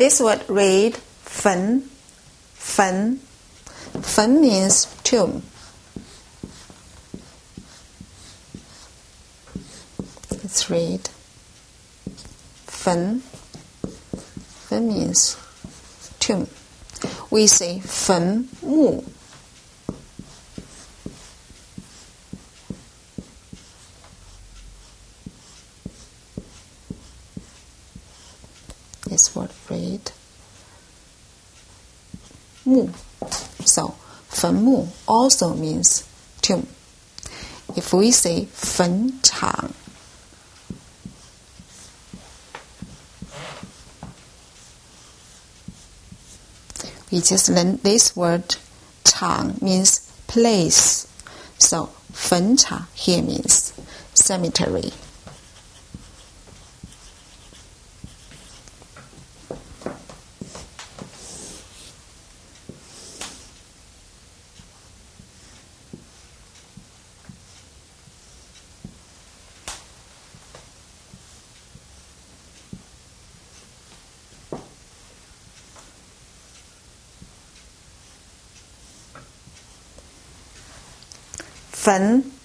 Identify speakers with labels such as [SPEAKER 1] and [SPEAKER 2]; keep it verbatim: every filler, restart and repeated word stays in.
[SPEAKER 1] This word read 坟 坟 坟 means tomb. Let's read 坟 坟 means tomb. We say 坟墓 This word read 墓 So 坟墓 also means tomb. If we say 坟场 we just learn this word 场 means place. So 坟场 here means cemetery. Fen